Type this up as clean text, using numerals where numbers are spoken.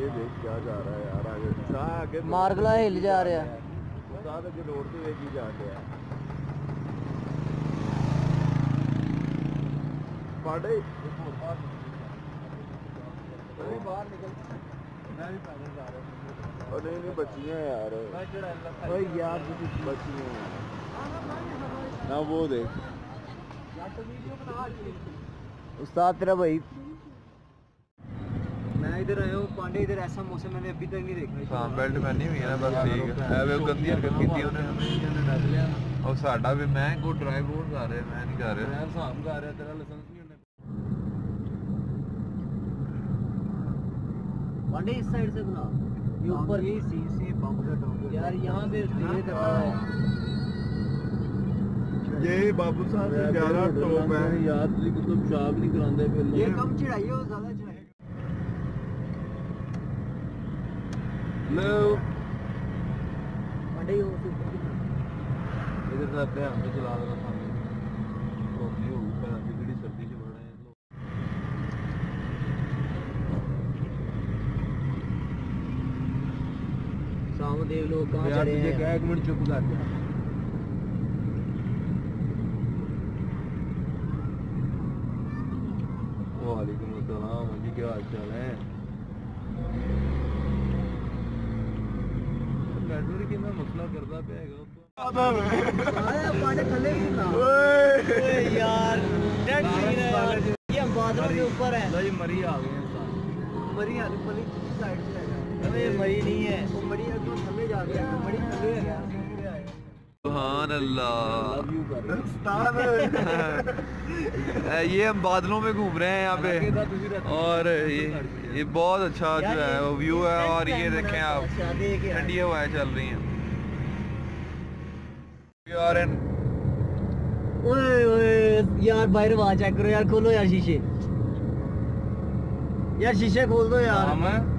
ये देख क्या जा रहा है यार, आगे मार्गला हिल जा रहा है, साथ आगे दौड़ते हुए की जा रहा है। पाड़े बाहर निकल, मैं भी पैदल जा रहा हूँ। नहीं बच्चियाँ यार, यार बच्चियाँ ना, वो देख उस्ताद तेरा भाई। मैं इधर आया हूँ पांडे, इधर ऐसा मौसम मैंने अभी तक नहीं देखा। हाँ बेल्ट पहनी हुई है ना, बस ठीक है। वे गंदी हरकत की थी उन्होंने, और साडा भी मैं को ड्राइव बहुत कर रहे, मैं नहीं कर रहा, मैं साहब कर रहा, तेरा लाइसेंस नहीं होने। पांडे इस साइड से बुला, ये ऊपर ही सी पंप का टॉप यार, यहाँ पे धीरे करना है। ये बाबू साहब से प्यारा टॉप है यार, तुझे मतलब पेशाब नहीं करांदे फिर। ये कम चढ़ाइए और ज्यादा चढ़ाइए। लो पांडे ये इधर से अपने हम चला रहा था, कॉफी हो ऊपर बिगड़ी सर्दी से बड़ा है। देव लोग कहाँ चढ़े हैं? क्या 1 मिनट चुप कर जा। वालेकुम अस्सलाम जी, क्या हाल चाल है? नेटवर्क की मैं मसला करता पे पानी थले यार, डेड सीन है यार, ये बादलों के ऊपर है। ये मरी आ गए हैं, मरी साइड से है, अरे मरी नहीं है वो, मरी है तो थले जा रही है, मरी थले है यार। सुभान अल्लाह, ये हम बादलों में घूम रहे हैं यहाँ पे, और ये बहुत अच्छा जो है वो व्यू है। और ये देखें आप, ठंडी हवाएं चल रही हैं। ओए यार बाहर आवाज चेक करो यार, खोलो यार शीशे, यार शीशे खोल दो यार।